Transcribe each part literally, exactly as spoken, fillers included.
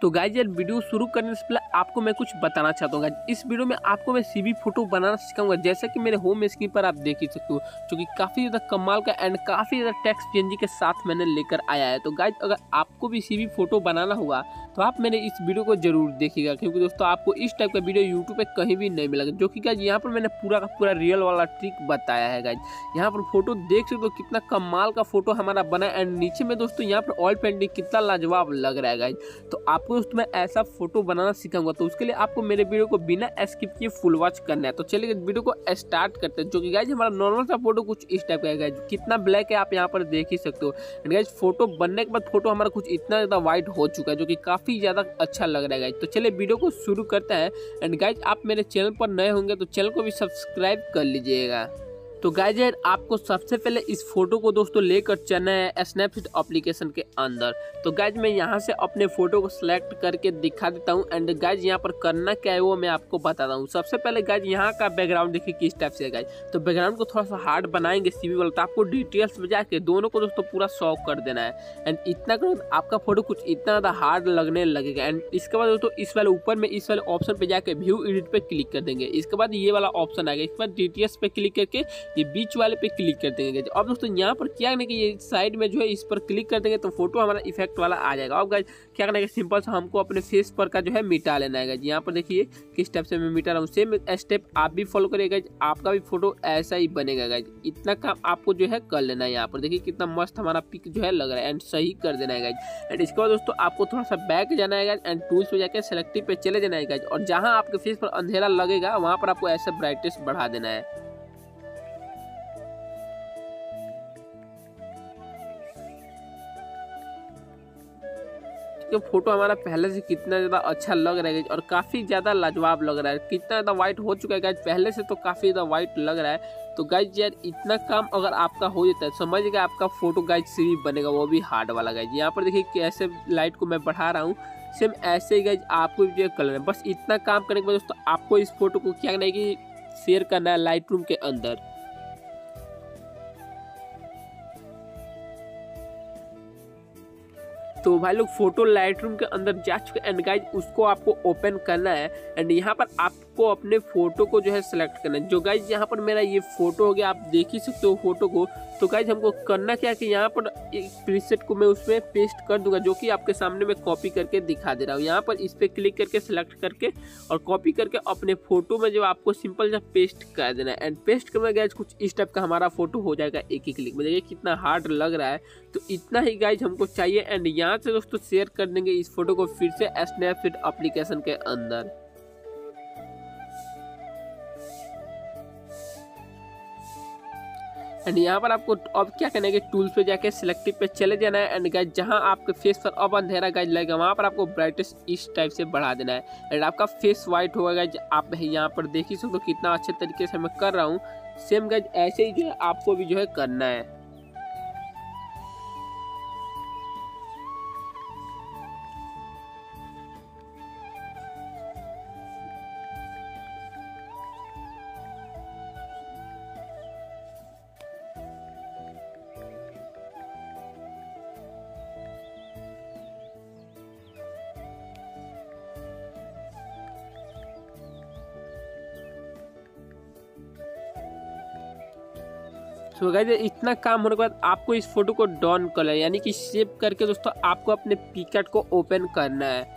तो गाइज यार वीडियो शुरू करने से पहले आपको मैं कुछ बताना चाहता हूँ गाइज। इस वीडियो में आपको मैं सीवी फोटो बनाना सिखाऊंगा, जैसा कि मेरे होम स्क्रीन पर आप देख ही सकते हो, जो कि काफ़ी ज़्यादा कमाल का एंड काफ़ी ज़्यादा टेक्स्ट पीएनजी के साथ मैंने लेकर आया है। तो गाइज अगर आपको भी सीवी फोटो बनाना होगा तो आप मेरे इस वीडियो को जरूर देखिएगा, क्योंकि दोस्तों आपको इस टाइप का वीडियो यूट्यूब पे कहीं भी नहीं मिलेगा। जो कि गाइज यहाँ पर मैंने पूरा का पूरा रियल वाला ट्रिक बताया है गाइज। यहाँ पर फोटो देख सकते हो कितना कमाल का फोटो हमारा बना है एंड नीचे में दोस्तों यहाँ पर ऑयल पेंटिंग कितना लाजवाब लग रहा है गाइज। तो आपको दोस्तों मैं ऐसा फोटो बनाना सिखाऊंगा, तो उसके लिए आपको मेरे वीडियो को बिना स्किप किए फुल वॉच करना है। तो चलिए वीडियो को स्टार्ट करते हैं। जो कि गाइज हमारा नॉर्मल सा फोटो कुछ इस टाइप का है गाइज, कितना ब्लैक है आप यहाँ पर देख ही सकते हो। एंड गाइज फोटो बनने के बाद फोटो हमारा कुछ इतना ज्यादा व्हाइट हो चुका है, जो कि काफी ज्यादा अच्छा लग रहा है गाइज। तो चलिए वीडियो को शुरू करते हैं। एंड गाइज आप मेरे चैनल पर नए होंगे तो चैनल को भी सब्सक्राइब कर लीजिएगा। तो गाइज यार आपको सबसे पहले इस फोटो को दोस्तों लेकर चलना है स्नैपसीड एप्लीकेशन के अंदर। तो गाइज मैं यहाँ से अपने फोटो को सिलेक्ट करके दिखा देता हूँ। एंड गाइज यहाँ पर करना क्या है वो मैं आपको बताता हूँ। सबसे पहले गाइज यहाँ का बैकग्राउंड देखिए किस टाइप से है गाइज। तो बैकग्राउंड को थोड़ा सा हार्ड बनाएंगे सीवी वाला, तो आपको डिटेल्स में जाके दोनों को दोस्तों पूरा शॉक कर देना है। एंड इतना करो आपका फोटो कुछ इतना ज़्यादा हार्ड लगने लगेगा। एंड इसके बाद दोस्तों इस वाले ऊपर में इस वाले ऑप्शन पे जाके व्यू एडिट पे क्लिक कर देंगे। इसके बाद ये वाला ऑप्शन आएगा, इसके बाद डिटेल्स पे क्लिक करके ये बीच वाले पे क्लिक कर देंगे। अब दोस्तों यहाँ पर क्या करना कि ये साइड में जो है इस पर क्लिक कर देंगे तो फोटो हमारा इफेक्ट वाला आ जाएगा। अब गाइज क्या करना है, सिंपल सा हमको अपने फेस पर का जो है मिटा लेना है। यहाँ पर देखिए किस टाइप से मैं मिटा रहा हूँ, सेम स्टेप आप भी फॉलो करिएगा, आपका भी फोटो ऐसा ही बनेगा गाइज। इतना काम आपको जो है कर लेना है। यहाँ पर देखिए कितना मस्त हमारा पिक जो है लग रहा है एंड सही कर देना है गाइज। एंड इसके बाद दोस्तों आपको थोड़ा सा बैक जाना है गाइज एंड टूल्स पे जाकर सेलेक्टिव पे चले जाना है गाइज। और जहाँ आपके फेस पर अंधेरा लगेगा वहाँ पर आपको ऐसा ब्राइटनेस बढ़ा देना है। फोटो हमारा पहले से कितना ज्यादा अच्छा लग रहा है और काफी ज्यादा लाजवाब लग रहा है। कितना ज्यादा व्हाइट हो चुका है गाइज, पहले से तो काफी ज्यादा व्हाइट लग रहा है। तो गाइज यार इतना काम अगर आपका हो जाता है समझिएगा आपका फोटो गाइज सीवी बनेगा, वो भी हार्ड वाला गाइज। यहाँ पर देखिए कैसे लाइट को मैं बढ़ा रहा हूँ, सेम ऐसे ही गाइज आपको भी कलर है। बस इतना काम करने के बाद दोस्तों आपको इस फोटो को क्या करना है कि शेयर करना है लाइट रूम के अंदर। तो भाई लोग फोटो लाइट रूम के अंदर जा चुके एंड गाइज उसको आपको ओपन करना है। एंड यहाँ पर आपको अपने फोटो को जो है सिलेक्ट करना है। जो गाइज यहाँ पर मेरा ये फोटो हो गया, आप देख ही सकते हो फोटो को। तो गाइज हमको करना क्या है कि यहाँ पर एक प्रीसेट को मैं उसमें पेस्ट कर दूंगा, जो कि आपके सामने मैं कॉपी करके दिखा दे रहा हूँ। यहाँ पर इस पर क्लिक करके सिलेक्ट करके और कॉपी करके अपने फोटो में जो आपको सिंपल सा पेस्ट कर देना है। एंड पेस्ट करने गाइज कुछ इस टाइप का हमारा फोटो हो जाएगा एक ही क्लिक में। देखिए कितना हार्ड लग रहा है। तो इतना ही गाइज हमको चाहिए। एंड यहाँ से दोस्तों शेयर कर देंगे इस फोटो को फिर से स्नैपसीड एप्लीकेशन के अंदर। एंड यहाँ पर आपको अब क्या करना है कि टूल्स पे जाके सिलेक्टिव पे चले जाना है। एंड गाइज जहाँ आपके फेस पर अब अंधेरा गाइज लगेगा वहाँ पर आपको ब्राइटनेस इस टाइप से बढ़ा देना है। एंड आपका फेस वाइट होगा गाइज, आप यहाँ पर देख ही सकते हो कितना अच्छे तरीके से मैं कर रहा हूँ। सेम गाइज ऐसे ही जो है आपको भी जो है करना है। तो गाइस इतना काम होने के बाद आपको इस फोटो को डाउन करना है, यानी कि सेव करके दोस्तों आपको अपने पिकआर्ट को ओपन करना है।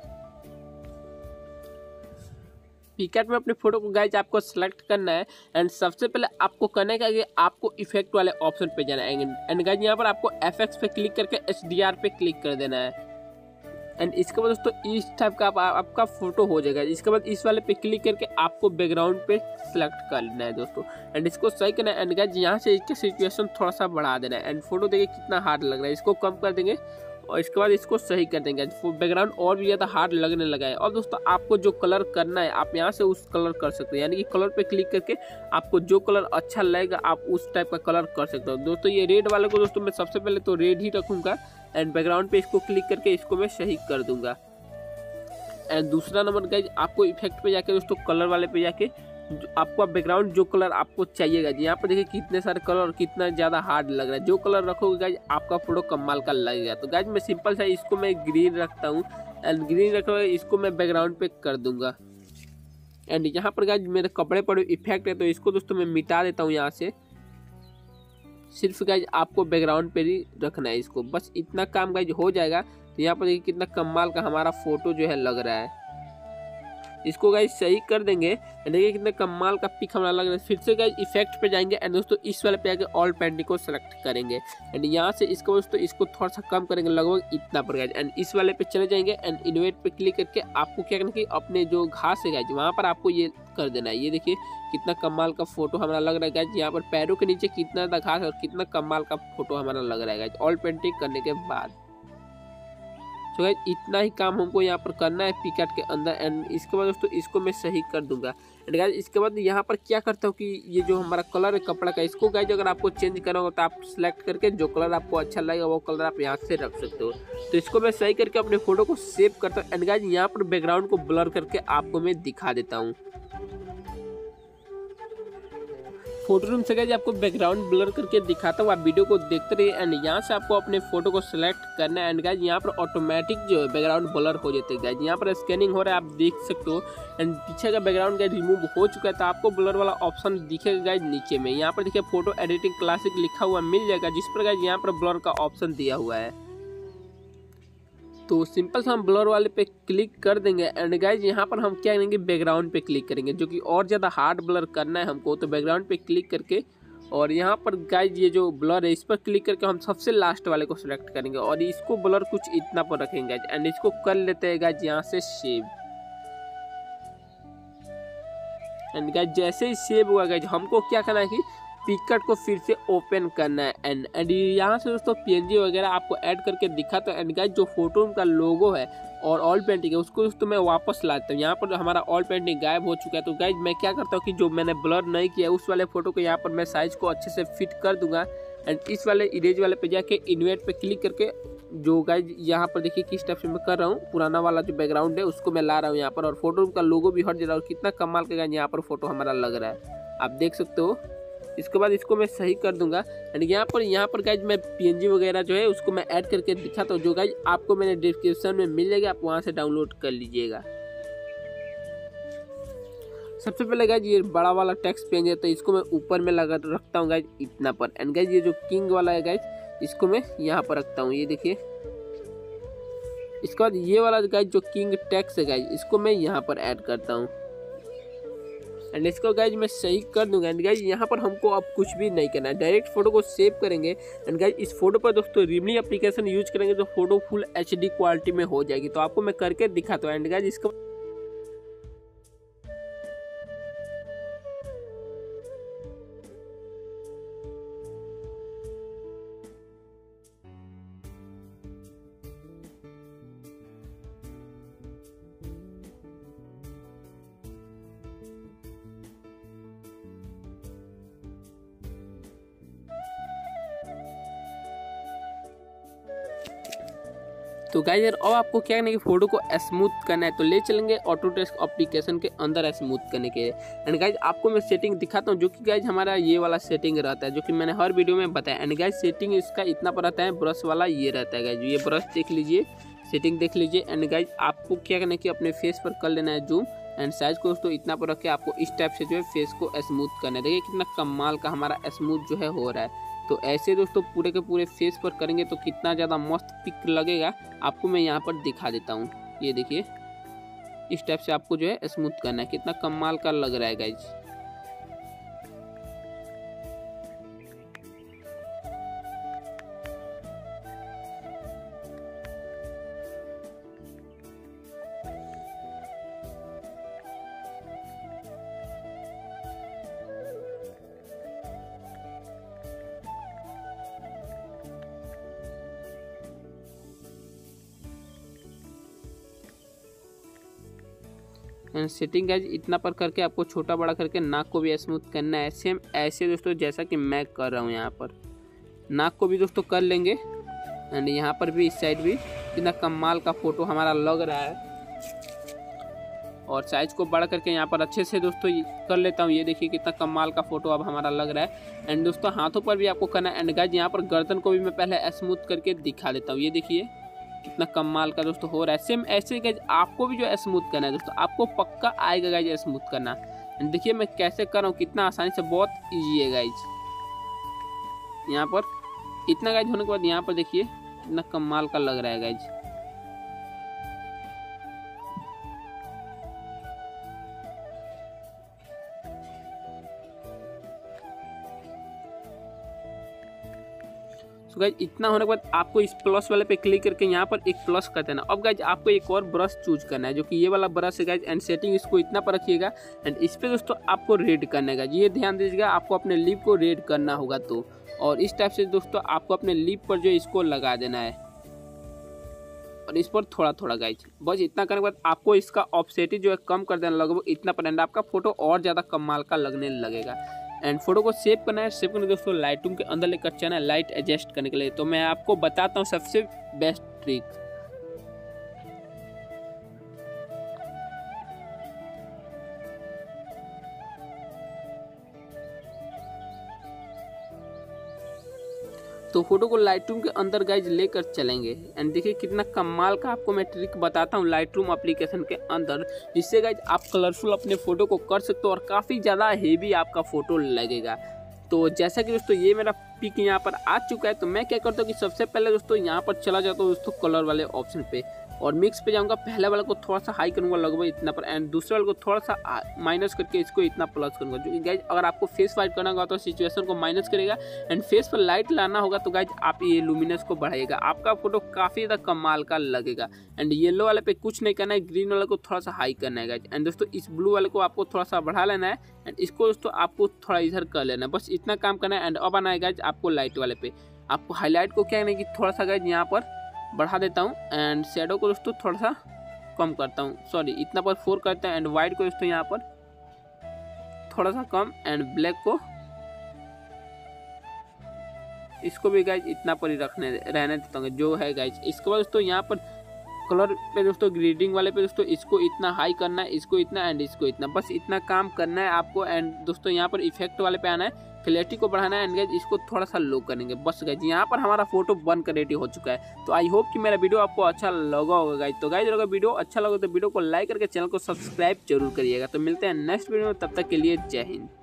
पिकआर्ट में अपने फोटो को गाइज आपको सेलेक्ट करना है। एंड सबसे पहले आपको करना है कि आपको इफेक्ट वाले ऑप्शन पे जाना है। एंड गाइज यहाँ पर आपको एफएक्स पे क्लिक करके एचडीआर पे क्लिक कर देना है। एंड इसके बाद दोस्तों इस टाइप का आप, आपका फोटो हो जाएगा। इसके बाद इस वाले पे क्लिक करके आपको बैकग्राउंड पे सिलेक्ट कर लेना है दोस्तों। एंड इसको सही करना है। एंड गाइज यहाँ से इसके सिचुएशन थोड़ा सा बढ़ा देना है। एंड फोटो देखिए कितना हार्ड लग रहा है, इसको कम कर देंगे और इसके बाद इसको सही कर देंगे। बैकग्राउंड और भी ज़्यादा हार्ड लगने लगा है। और दोस्तों आपको जो कलर करना है आप यहाँ से उस कलर कर सकते हैं, यानी कि कलर पे क्लिक करके आपको जो कलर अच्छा लगेगा आप उस टाइप का कलर कर सकते हो। दोस्तों ये रेड वाले को दोस्तों मैं सबसे पहले तो रेड ही रखूँगा। एंड बैकग्राउंड पे इसको क्लिक करके इसको मैं सही कर दूंगा। एंड दूसरा नंबर गाइज आपको इफेक्ट पे जाके दोस्तों कलर वाले पे जाके आपका बैकग्राउंड जो कलर आपको चाहिएगा, यहाँ पर देखिए कितने सारे कलर और कितना ज़्यादा हार्ड लग रहा है। जो कलर रखोगे गाइज आपका फोटो कमाल का लगेगा। तो गाइज मैं सिंपल सा इसको मैं ग्रीन रखता हूँ। एंड ग्रीन रखा हुआ है, इसको मैं बैकग्राउंड पे कर दूंगा। एंड यहाँ पर गाइज मेरे कपड़े पर इफेक्ट है तो इसको दोस्तों मैं मिटा देता हूँ यहाँ से। सिर्फ गाइज आपको बैकग्राउंड पे ही रखना है इसको, बस इतना काम गाइज हो जाएगा। तो यहाँ पर देखिए कितना कमाल का हमारा फोटो जो है लग रहा है। इसको गाइज सही कर देंगे। देखिए कितना कमाल का पिक हमारा लग रहा है। फिर से गाइज इफेक्ट पे जाएंगे एंड दोस्तों इस वाले पे आके ऑल पेंटिंग को सेलेक्ट करेंगे एंड यहाँ से इसको दोस्तों इसको थोड़ा सा कम करेंगे, लगभग इतना पर गाइज। एंड इस वाले पे चले जाएंगे एंड इन्वेट पे क्लिक करके आपको क्या करना है कि अपने जो घास है गाइज वहाँ पर आपको ये कर देना है। ये देखिए कितना कमाल का फोटो हमारा लग रहा है गाइज। यहाँ पर पैरों के नीचे कितना सा घास और कितना कमाल का फोटो हमारा लग रहा है गाइज ऑल पेंटिंग करने के बाद। तो गाइज इतना ही काम हमको यहाँ पर करना है पिकआर्ट के अंदर। एंड इसके बाद दोस्तों इसको मैं सही कर दूंगा। एंड गाइज इसके बाद यहाँ पर क्या करता हूँ कि ये जो हमारा कलर है कपड़ा का, इसको गाइज अगर आपको चेंज करना हो तो आप सिलेक्ट करके जो कलर आपको अच्छा लगेगा वो कलर आप यहाँ से रख सकते हो। तो इसको मैं सही करके अपने फोटो को सेव करता हूँ। एंड गाइज यहाँ पर बैकग्राउंड को ब्लर करके आपको मैं दिखा देता हूँ। फोटो रूम से गाइज आपको बैकग्राउंड ब्लर करके दिखाता हूँ, आप वीडियो को देखते रहिए। एंड यहाँ से आपको अपने फोटो को सिलेक्ट करना है। एंड गाइज यहाँ पर ऑटोमेटिक जो है बैकग्राउंड ब्लर हो जाते हैं गाइज। यहाँ पर स्कैनिंग हो रहा है आप देख सकते हो। एंड पीछे का बैकग्राउंड गाइज रिमूव हो चुका है तो आपको ब्लर वाला ऑप्शन दिखेगा गाइज नीचे में। यहाँ पर देखिए फोटो एडिटिंग क्लासिक लिखा हुआ मिल जाएगा, जिस पर गाइज यहाँ पर ब्लर का ऑप्शन दिया हुआ है। तो सिंपल सा हम ब्लर वाले पे क्लिक कर देंगे। एंड गाइज यहाँ पर हम क्या करेंगे बैकग्राउंड पे क्लिक करेंगे, जो कि और ज़्यादा हार्ड ब्लर करना है हमको। तो बैकग्राउंड पे क्लिक करके और यहाँ पर गाइज ये जो ब्लर है इस पर क्लिक करके हम सबसे लास्ट वाले को सिलेक्ट करेंगे और इसको ब्लर कुछ इतना पर रखेंगे गाइज। एंड इसको कर लेते हैं गाइज यहाँ से सेव। एंड गाइज जैसे ही सेव हुआ गाइज हमको क्या करना है कि पिकआर्ट को फिर से ओपन करना है। एंड एंड यहाँ से दोस्तों पीएनजी वगैरह आपको ऐड करके दिखाता है। एंड गाइज जो फोटो का लोगो है और ऑल पेंटिंग है उसको दोस्तों मैं वापस लाता हूँ। यहाँ पर हमारा ऑल पेंटिंग गायब हो चुका है। तो गाइज मैं क्या करता हूँ कि जो मैंने ब्लर नहीं किया उस वाले फोटो को यहाँ पर मैं साइज को अच्छे से फिट कर दूंगा। एंड इस वाले इरेज वाले पे जाके इन्वेट पे क्लिक करके जो गाइज यहाँ पर देखिए किस टाइप से मैं कर रहा हूँ, पुराना वाला जो बैकग्राउंड है उसको मैं ला रहा हूँ यहाँ पर और फोटो का लोगो भी हट जा रहा है। और कितना कमाल का गाइज यहाँ पर फोटो हमारा लग रहा है आप देख सकते हो। इसके बाद इसको मैं सही कर दूंगा। एंड यहाँ पर यहाँ पर गाइज मैं पीएनजी वगैरह जो है उसको मैं ऐड करके दिखाता हूँ, जो गाइज आपको मैंने डिस्क्रिप्शन में मिल जाएगा, आप वहाँ से डाउनलोड कर लीजिएगा। सबसे पहले गाइज ये बड़ा वाला टेक्स्ट पेज है तो इसको मैं ऊपर में लगा रखता हूँ गाइज इतना पर। एंड गाइज ये जो किंग वाला है गाइज इसको मैं यहाँ पर रखता हूँ, ये देखिए। इसके बाद ये वाला गाइज जो किंग टेक्स्ट है गाइज इसको मैं यहाँ पर ऐड करता हूँ। एंड इसको गाइज मैं सही कर दूंगा। एंड गाइज यहाँ पर हमको अब कुछ भी नहीं करना है, डायरेक्ट फोटो को सेव करेंगे। एंड गाइज इस फोटो पर दोस्तों रिमनी एप्लीकेशन यूज करेंगे तो फोटो फुल एचडी क्वालिटी में हो जाएगी। तो आपको मैं करके दिखाता हूँ। एंड गाइज इसको तो गाइज यार अब आपको क्या करना है कि फोटो को स्मूथ करना है तो ले चलेंगे ऑटोडेस्क एप्लीकेशन के अंदर स्मूथ करने के। एंड गाइज आपको मैं सेटिंग दिखाता हूँ, जो कि गाइज हमारा ये वाला सेटिंग रहता है जो कि मैंने हर वीडियो में बताया। एंड गाइज सेटिंग इसका इतना पर रहता है, ब्रश वाला ये रहता है गाइज, ये ब्रश देख लीजिए, सेटिंग देख लीजिए। एंड गाइज आपको क्या करना है कि अपने फेस पर कर लेना है जूम एंड साइज को दोस्तों इतना पर रख के आपको इस टाइप से जो है फेस को स्मूथ करना है। देखिए कितना कमाल का हमारा स्मूथ जो है हो रहा है। तो ऐसे दोस्तों पूरे के पूरे फेस पर करेंगे तो कितना ज़्यादा मस्त पिक लगेगा आपको मैं यहाँ पर दिखा देता हूँ। ये देखिए इस टाइप से आपको जो है स्मूथ करना है, कितना कमाल का लग रहा है गाइज। एंड सेटिंग गाइज इतना पर करके आपको छोटा बड़ा करके नाक को भी स्मूथ करना है, सेम ऐसे दोस्तों जैसा कि मैं कर रहा हूँ। यहाँ पर नाक को भी दोस्तों कर लेंगे। एंड यहाँ पर भी इस साइड भी कितना कमाल का फोटो हमारा लग रहा है। और साइज को बड़ा करके यहाँ पर अच्छे से दोस्तों कर लेता हूँ। ये देखिए कितना कमाल का फोटो अब हमारा लग रहा है। एंड दोस्तों हाथों पर भी आपको करना है। एंड गाइज यहाँ पर गर्दन को भी मैं पहले स्मूथ करके दिखा देता हूँ। ये देखिए कितना कमाल का दोस्तों हो रहा है। सेम ऐसे गाइज आपको भी जो है स्मूथ करना है दोस्तों, आपको पक्का आएगा गाइज स्मूथ करना। एंड देखिए मैं कैसे कर रहा हूँ, कितना आसानी से, बहुत ईजी है गाइज। यहाँ पर इतना गाइज होने के बाद यहाँ पर देखिए कितना कमाल का लग रहा है गाइज। तो गाइज इतना होने के बाद आपको इस प्लस वाले पे क्लिक करके यहाँ पर एक प्लस कर देना। अब गाइज आपको एक और ब्रश चूज करना है, जो कि ये वाला ब्रश है गाइज। एंड सेटिंग इसको इतना पर रखिएगा। एंड इस पे दोस्तों आपको रेड करना है गाइज, ये ध्यान दीजिएगा, आपको अपने लिप को रेड करना होगा। तो और इस टाइप से दोस्तों आपको अपने लिप पर जो इसको लगा देना है, और इस पर थोड़ा थोड़ा गाइज। बस इतना करने के बाद आपको इसका ऑफसेट जो है कम कर देना, लगभग इतना पर। एंड आपका फोटो और ज़्यादा कमाल का लगने लगेगा। एंड फोटो को सेव करना है। सेव करने दोस्तों लाइट रूम के अंदर लेकर चलना है लाइट एडजस्ट करने के लिए। तो मैं आपको बताता हूँ सबसे बेस्ट ट्रिक। तो फोटो को लाइट रूम के अंदर गाइज लेकर चलेंगे। एंड देखिए कितना कमाल का आपको मैं ट्रिक बताता हूँ लाइट रूम एप्लीकेशन के अंदर, जिससे गाइज आप कलरफुल अपने फोटो को कर सकते हो और काफ़ी ज़्यादा हेवी आपका फोटो लगेगा। तो जैसा कि दोस्तों ये मेरा पिक यहाँ पर आ चुका है, तो मैं क्या करता हूँ कि सबसे पहले दोस्तों यहाँ पर चला जाता हूँ दोस्तों कलर वाले ऑप्शन पे, और मिक्स पे जाऊँगा। पहले वाले को थोड़ा सा हाई करूँगा लगभग इतना पर, एंड दूसरे वाले को थोड़ा सा माइनस करके इसको इतना प्लस करूँगा। जो कि गाइज अगर आपको फेस वाइट करना होगा तो सिचुएशन को माइनस करेगा। एंड फेस पर लाइट लाना होगा तो गाइज आप ये लुमिनस को बढ़ाइएगा, आपका फोटो काफ़ी ज़्यादा कमाल का लगेगा। एंड येलो वाले पे कुछ नहीं करना है, ग्रीन वाले को थोड़ा सा हाई करना है गाइज। एंड दोस्तों इस ब्लू वाले को आपको थोड़ा सा बढ़ा लेना है। एंड इसको दोस्तों आपको थोड़ा इधर कर लेना है, बस इतना काम करना है। एंड अब आना है गाइज आपको लाइट वाले पे। आपको हाईलाइट को क्या करना है कि थोड़ा सा गाइज यहाँ पर बढ़ा देता हूँ। एंड शेडो को दोस्तों थोड़ा सा कम करता हूँ, सॉरी इतना पर फोर करते हैं। एंड वाइट को दोस्तों यहाँ पर थोड़ा सा कम। एंड ब्लैक को इसको भी गाइज इतना पर ही रखने रहने देता हूँ जो है गाइज। इसके बाद दोस्तों यहाँ पर कलर पे दोस्तों ग्रेडिंग वाले पे दोस्तों इसको इतना हाई करना है, इसको इतना, एंड इसको इतना, बस इतना काम करना है आपको। एंड दोस्तों यहाँ पर इफेक्ट वाले पे आना है, क्लैरिटी को बढ़ाना है। एंड गाइज इसको थोड़ा सा लो करेंगे, बस गाइज यहाँ पर हमारा फोटो बनकर रेडी हो चुका है। तो आई होप कि मेरा वीडियो आपको अच्छा लगा होगा गाइज। तो गाइज अगर वीडियो अच्छा लगा तो वीडियो को लाइक करके चैनल को सब्सक्राइब जरूर करिएगा। तो मिलते हैं नेक्स्ट वीडियो में, तब तक के लिए जय हिंद।